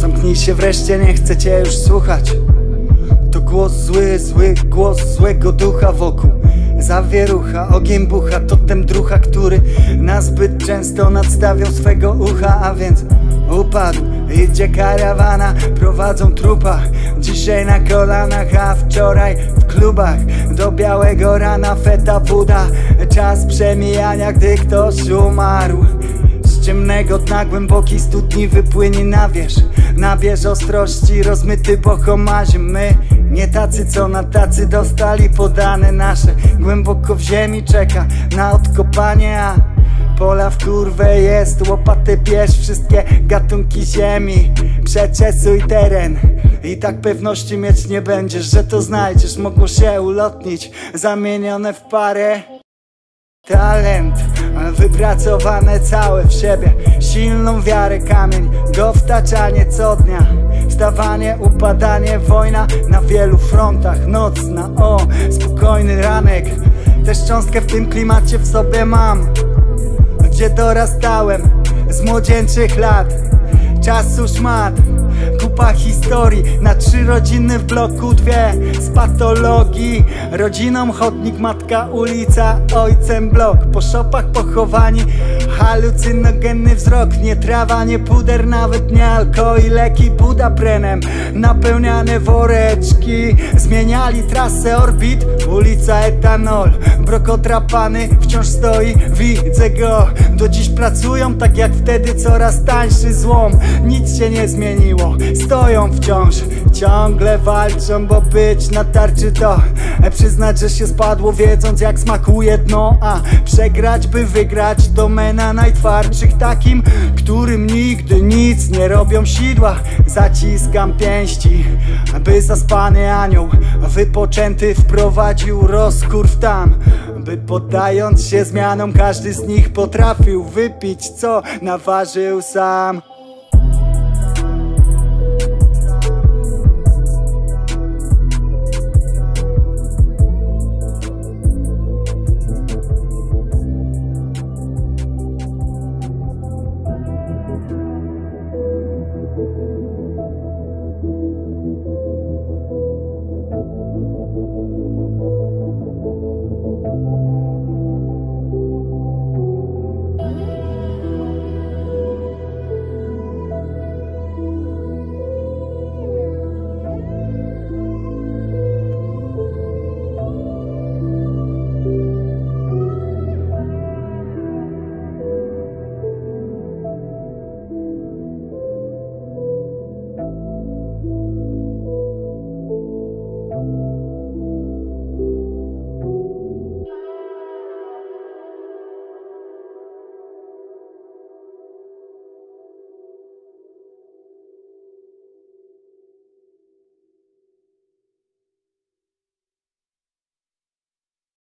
Zamknij się wreszcie, nie chcę cię już słuchać. To głos zły, zły głos złego ducha wokół. Zawierucha, ogień bucha, totem drucha, który nas zbyt często nadstawiał swego ucha. A więc upadł, idzie karawana, prowadzą trupa. Dzisiaj na kolanach, a wczoraj w klubach. Do białego rana feta woda. Czas przemijania, gdy ktoś umarł. Z ciemnego dna głęboki studni wypłynie na wierzch. Nabierz ostrości, rozmyty pochomazie. My nie tacy, co na tacy dostali podane nasze. Głęboko w ziemi czeka na odkopanie, a pola w kurwę jest, łopatę bierz, wszystkie gatunki ziemi. Przeczesuj teren i tak pewności mieć nie będziesz, że to znajdziesz. Mogło się ulotnić, zamienione w parę. Talent wypracowane całe w siebie, silną wiarę kamień, do wtaczanie co dnia. Wstawanie, upadanie, wojna na wielu frontach. Nocna, spokojny ranek. Też cząstkę w tym klimacie w sobie mam, gdzie dorastałem z młodzieńczych lat. Czasu szmat, kupa historii. Na 3 rodziny w bloku 2 z patologii. Rodziną chodnik, matka ulica, ojcem blok. Po szopach pochowani, halucynogenny wzrok. Nie trawa, nie puder, nawet nie alkohol i leki budaprenem. Napełniane woreczki, zmieniali trasę orbit. Ulica etanol, brok odrapany wciąż stoi, widzę go. Do dziś pracują tak jak wtedy, coraz tańszy złom. Nic się nie zmieniło, stoją wciąż, ciągle walczą, bo być na tarczy to przyznać, że się spadło, wiedząc jak smakuje dno. A przegrać, by wygrać, domena najtwardszych, takim, którym nigdy nic nie robią sidła. Zaciskam pięści, by zaspany anioł wypoczęty wprowadził rozkurw tam, by poddając się zmianom każdy z nich potrafił wypić, co naważył sam.